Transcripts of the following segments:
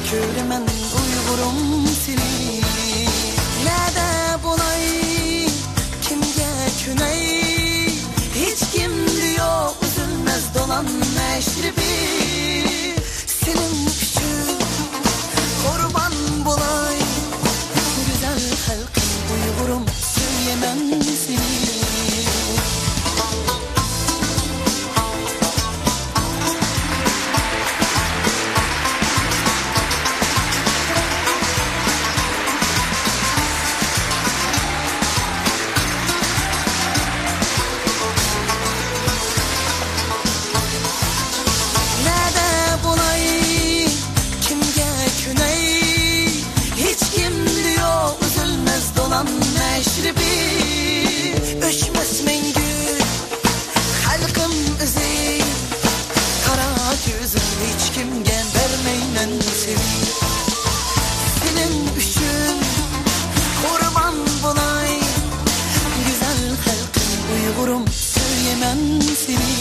Köremen Uygurum seni. Nerede bulay, kimge küney? Hiç kim diyor üzülmez dolan meşribi. Senin için kurban bulay, güzel halkım Uygurum söyleyemem seni. Meşribi öşmez mengü halkım izi, kara gözüm hiç kimge vermeynen seni. Senin üçün kurban bulay, güzel halkım Uygurum söyleyemem seni.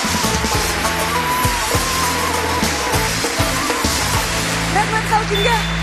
Rahmat halkımga.